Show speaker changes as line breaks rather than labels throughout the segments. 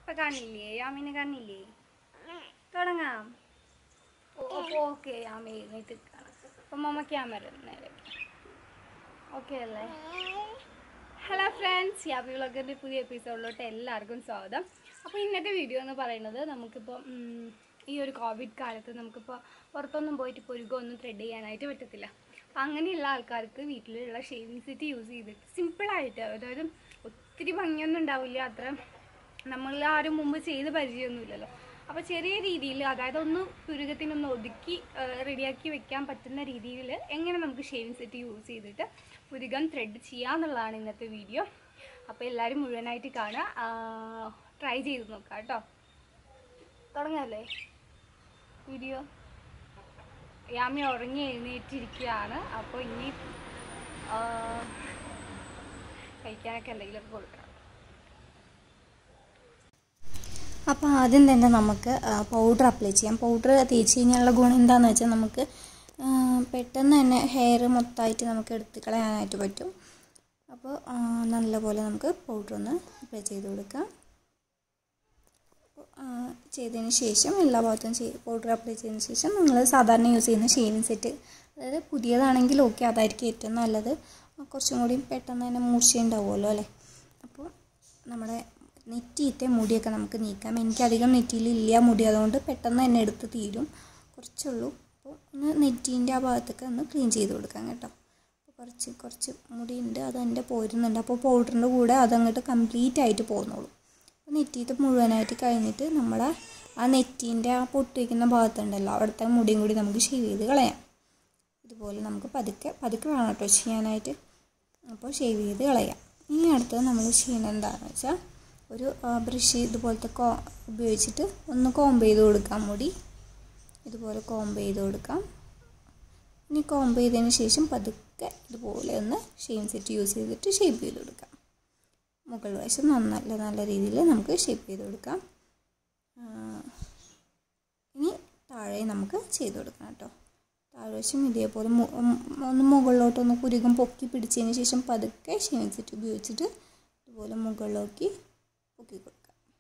കാണില്ലേ യാമിനെ കാണില്ലേ തുടങ്ങാം ഓക്കെ യാമി എഴുന്നേറ്റ് കാണാം അപ്പം മമ്മ ക്യാമറ നേരെ ഓക്കെ അല്ലേ ഹലോ ഫ്രണ്ട്സ് യാമി വ്ളോഗറിൻ്റെ പുതിയ എപ്പിസോഡിലോട്ട് എല്ലാവർക്കും സ്വാഗതം അപ്പോൾ ഇന്നത്തെ വീഡിയോ എന്ന് പറയുന്നത് നമുക്കിപ്പോൾ ഈ ഒരു കോവിഡ് കാലത്ത് നമുക്കിപ്പോൾ പുറത്തൊന്നും പോയിട്ട് പൊരുകൊന്നും ത്രെഡ് ചെയ്യാനായിട്ട് പറ്റത്തില്ല അപ്പം അങ്ങനെയുള്ള ആൾക്കാർക്ക് വീട്ടിലുള്ള ഷേവിങ് സെറ്റ് യൂസ് ചെയ്തിട്ട് സിമ്പിളായിട്ട് അതായത് ഒത്തിരി ഭംഗിയൊന്നും ഉണ്ടാവില്ല അത്ര നമ്മൾ ആരും മുമ്പ് ചെയ്ത് പരിചയമൊന്നുമില്ലല്ലോ അപ്പോൾ ചെറിയ രീതിയിൽ അതായത് ഒന്ന് പുരുകത്തിനൊന്ന് ഒതുക്കി റെഡിയാക്കി വെക്കാൻ പറ്റുന്ന രീതിയിൽ എങ്ങനെ നമുക്ക് ഷേവിങ് സെറ്റ് യൂസ് ചെയ്തിട്ട് പുരുകം ത്രെഡ് ചെയ്യാമെന്നുള്ളതാണ് ഇന്നത്തെ വീഡിയോ. അപ്പോൾ എല്ലാവരും മുഴുവനായിട്ട് കാണുക, ട്രൈ ചെയ്ത് നോക്കാം കേട്ടോ. തുടങ്ങാമല്ലേ വീഡിയോ? യാമി ഉറങ്ങി എഴുന്നേറ്റിരിക്കുകയാണ്. അപ്പോൾ ഇനി കഴിക്കാനൊക്കെ എന്തെങ്കിലുമൊക്കെ കൊടുക്കണം.
അപ്പോൾ ആദ്യം തന്നെ നമുക്ക് പൗഡർ അപ്ലൈ ചെയ്യാം. പൗഡർ തേച്ച് കഴിഞ്ഞാലുള്ള ഗുണം എന്താണെന്ന് വെച്ചാൽ നമുക്ക് പെട്ടെന്ന് തന്നെ ഹെയർ മൊത്തമായിട്ട് നമുക്ക് എടുത്ത് കളയാനായിട്ട് പറ്റും. അപ്പോൾ നല്ലപോലെ നമുക്ക് പൗഡർ ഒന്ന് അപ്ലൈ ചെയ്ത് കൊടുക്കാം. ചെയ്തതിന് ശേഷം എല്ലാ ഭാഗത്തും പൗഡർ അപ്ലൈ ചെയ്തതിന് ശേഷം നിങ്ങൾ സാധാരണ യൂസ് ചെയ്യുന്ന ഷേവിങ് സെറ്റ്, അതായത് പുതിയതാണെങ്കിൽ ഓക്കെ, അതായിരിക്കും ഏറ്റവും നല്ലത്. കുറച്ചും കൂടി പെട്ടെന്ന് തന്നെ മൂർച്ചയുണ്ടാവുമല്ലോ അല്ലേ. അപ്പോൾ നമ്മുടെ നെറ്റിയിത്തെ മുടിയൊക്കെ നമുക്ക് നീക്കാം. എനിക്കധികം നെറ്റിയിലില്ല മുടി, അതുകൊണ്ട് പെട്ടെന്ന് തന്നെ എടുത്ത് തീരും, കുറച്ചുള്ളൂ. അപ്പോൾ ഒന്ന് നെറ്റീൻ്റെ ആ ഭാഗത്തൊക്കെ ഒന്ന് ക്ലീൻ ചെയ്ത് കൊടുക്കാം കേട്ടോ. അപ്പോൾ കുറച്ച് മുടിയുണ്ട്, അതെൻ്റെ പോരുന്നുണ്ട്. അപ്പോൾ പൗഡറിൻ്റെ കൂടെ അതങ്ങോട്ട് കംപ്ലീറ്റ് ആയിട്ട് പോകുന്നുള്ളൂ. അപ്പോൾ നെറ്റിയിട്ട് മുഴുവനായിട്ട് കഴിഞ്ഞിട്ട് നമ്മുടെ ആ നെറ്റീൻ്റെ ആ പൊട്ടി വയ്ക്കുന്ന ഭാഗത്തുണ്ടല്ലോ, അവിടുത്തെ മുടിയും കൂടി നമുക്ക് ഷേവ് ചെയ്ത് കളയാം. ഇതുപോലെ നമുക്ക് പതുക്കെ വേണം കേട്ടോ ചെയ്യാനായിട്ട്. അപ്പോൾ ഷേവ് ചെയ്ത് കളയാം. ഇനി അടുത്തത് നമ്മൾ ചെയ്യുന്നത് എന്താണെന്ന് വെച്ചാൽ ഒരു ബ്രഷ് ഇതുപോലത്തെ ഉപയോഗിച്ചിട്ട് ഒന്ന് കോംബ് ചെയ്ത് കൊടുക്കാം. മുടി ഇതുപോലെ കോംബ് ചെയ്ത് കൊടുക്കാം. ഇനി കോംബ് ചെയ്തതിന് ശേഷം പതുക്കെ ഇതുപോലെ ഒന്ന് ഷേവിങ് സെറ്റ് യൂസ് ചെയ്തിട്ട് ഷേപ്പ് ചെയ്ത് കൊടുക്കാം. മുകൾ വശം നല്ല രീതിയിൽ നമുക്ക് ഷേപ്പ് ചെയ്ത് കൊടുക്കാം. ഇനി താഴെ നമുക്ക് ചെയ്ത് കൊടുക്കണം കേട്ടോ. താഴ്വശം ഇതേപോലെ ഒന്ന് മുകളിലോട്ടൊന്ന് പുരുകം പൊക്കി പിടിച്ചതിന് ശേഷം പതുക്കെ ഷേവിങ് സെറ്റ് ഉപയോഗിച്ചിട്ട് ഇതുപോലെ മുകളിലേക്ക് പൊക്കി കൊടുക്കാം.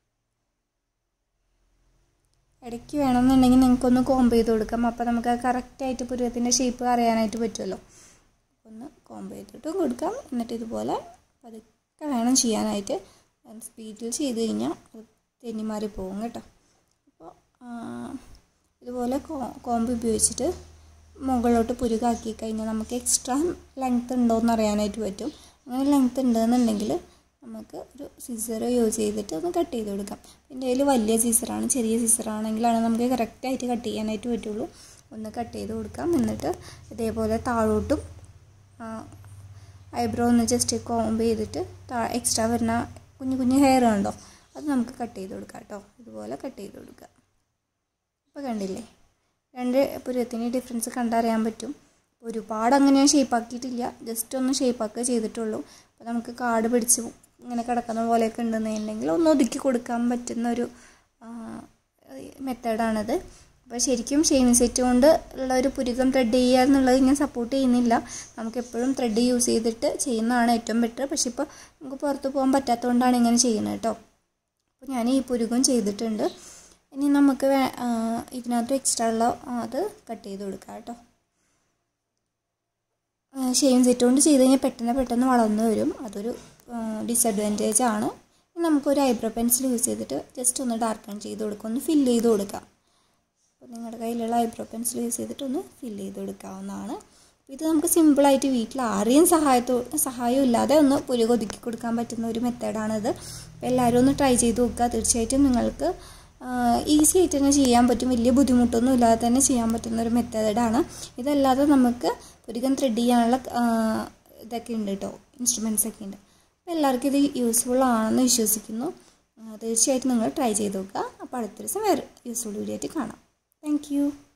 ഇടയ്ക്ക് വേണമെന്നുണ്ടെങ്കിൽ നിങ്ങൾക്കൊന്ന് കോംബ് ചെയ്ത് കൊടുക്കാം. അപ്പോൾ നമുക്ക് കറക്റ്റായിട്ട് പുരുകത്തിൻ്റെ ഷേപ്പ് അറിയാനായിട്ട് പറ്റുമല്ലോ. ഒന്ന് കോംബ് ചെയ്തിട്ടും കൊടുക്കാം. എന്നിട്ട് ഇതുപോലെ പതുക്കെ വേണം ചെയ്യാനായിട്ട്. സ്പീഡിൽ ചെയ്ത് കഴിഞ്ഞാൽ അത് തെന്നിമാറി പോകും കേട്ടോ. അപ്പോൾ ഇതുപോലെ കോംബ് ഉപയോഗിച്ചിട്ട് മുകളിലോട്ട് പുരുകാക്കി കഴിഞ്ഞാൽ നമുക്ക് എക്സ്ട്രാ ലെങ്ത്ത് ഉണ്ടോയെന്ന് അറിയാനായിട്ട് പറ്റും. അങ്ങനെ ലെങ്ത്ത് ഉണ്ടെന്നുണ്ടെങ്കിൽ നമുക്ക് ഒരു സിസർ യൂസ് ചെയ്തിട്ട് ഒന്ന് കട്ട് ചെയ്ത് കൊടുക്കാം. എൻ്റെ കയ്യിൽ വലിയ സിസറാണ്, ചെറിയ സിസറാണെങ്കിലാണ് നമുക്ക് കറക്റ്റായിട്ട് കട്ട് ചെയ്യാനായിട്ട് പറ്റുള്ളൂ. ഒന്ന് കട്ട് ചെയ്ത് കൊടുക്കാം. എന്നിട്ട് ഇതേപോലെ താഴോട്ടും ഐബ്രോ ഒന്ന് ജസ്റ്റ് കോംബ് ചെയ്തിട്ട് എക്സ്ട്രാ വരുന്ന കുഞ്ഞു ഹെയർ ഉണ്ടോ അത് നമുക്ക് കട്ട് ചെയ്ത് കൊടുക്കാം കേട്ടോ. ഇതുപോലെ കട്ട് ചെയ്ത് കൊടുക്കുക. അപ്പോൾ കണ്ടില്ലേ, രണ്ട് പുരുകത്തിന് ഡിഫറൻസ് കണ്ടറിയാൻ പറ്റും. ഒരുപാട് അങ്ങനെ ഞാൻ ഷേപ്പാക്കിയിട്ടില്ല, ജസ്റ്റ് ഒന്ന് ഷേപ്പാക്കുക ചെയ്തിട്ടുള്ളൂ. അപ്പോൾ നമുക്ക് കാട് പിടിച്ച് ഇങ്ങനെ കിടക്കുന്ന പോലെയൊക്കെ ഉണ്ടെന്നുണ്ടെങ്കിൽ ഒന്ന് ഒതുക്കി കൊടുക്കാൻ പറ്റുന്ന ഒരു മെത്തേഡാണിത്. അപ്പോൾ ശരിക്കും ഷേവിങ് സെറ്റ് കൊണ്ട് ഉള്ള ഒരു പുരുകം ത്രെഡ് ചെയ്യുക എന്നുള്ളത് ഞാൻ സപ്പോർട്ട് ചെയ്യുന്നില്ല. നമുക്ക് എപ്പോഴും ത്രെഡ് യൂസ് ചെയ്തിട്ട് ചെയ്യുന്നതാണ് ഏറ്റവും ബെറ്റർ. പക്ഷെ ഇപ്പോൾ നമുക്ക് പുറത്ത് പോകാൻ പറ്റാത്തതുകൊണ്ടാണ് ഇങ്ങനെ ചെയ്യുന്നത് കേട്ടോ. അപ്പോൾ ഞാൻ ഈ പുരുകം ചെയ്തിട്ടുണ്ട്. ഇനി നമുക്ക് ഇതിനകത്ത് എക്സ്ട്രാ ഉള്ള അത് കട്ട് ചെയ്ത് കൊടുക്കാം കേട്ടോ. ഷേവിങ് സെറ്റ് കൊണ്ട് ചെയ്ത് കഴിഞ്ഞാൽ പെട്ടെന്ന് വളർന്നു വരും. അതൊരു ഡിസഡ്വാൻറ്റേജ് ആണ്. നമുക്കൊരു ഐബ്രോ പെൻസിൽ യൂസ് ചെയ്തിട്ട് ജസ്റ്റ് ഒന്ന് ഡാർക്കൺ ചെയ്ത് കൊടുക്കാം, ഒന്ന് ഫില്ല് ചെയ്ത് കൊടുക്കാം. അപ്പോൾ നിങ്ങളുടെ കയ്യിലുള്ള ഐബ്രോ പെൻസിൽ യൂസ് ചെയ്തിട്ട് ഒന്ന് ഫില്ല് ചെയ്ത് കൊടുക്കാവുന്നതാണ്. ഇത് നമുക്ക് സിമ്പിളായിട്ട് വീട്ടിൽ ആരെയും സഹായം ഇല്ലാതെ ഒന്ന് പുരുകം ഒതുക്കി കൊടുക്കാൻ പറ്റുന്ന ഒരു മെത്തേഡാണിത്. അപ്പോൾ എല്ലാവരും ഒന്ന് ട്രൈ ചെയ്ത് നോക്കുക. തീർച്ചയായിട്ടും നിങ്ങൾക്ക് ഈസി ആയിട്ട് തന്നെ ചെയ്യാൻ പറ്റും. വലിയ ബുദ്ധിമുട്ടൊന്നും ഇല്ലാതെ തന്നെ ചെയ്യാൻ പറ്റുന്ന ഒരു മെത്തേഡാണ്. ഇതല്ലാതെ നമുക്ക് പുരുകം ത്രെഡ് ചെയ്യാനുള്ള ഇതൊക്കെ ഉണ്ട് കേട്ടോ, ഇൻസ്ട്രുമെൻറ്റ്സ് ഒക്കെ ഉണ്ട്. അപ്പോൾ എല്ലാവർക്കും ഇത് യൂസ്ഫുൾ ആണെന്ന് വിശ്വസിക്കുന്നു. തീർച്ചയായിട്ടും നിങ്ങൾ ട്രൈ ചെയ്ത് നോക്കുക. അപ്പോൾ അടുത്ത ദിവസം വേറെ യൂസ്ഫുൾ വീഡിയോ ആയിട്ട് കാണാം. Thank U.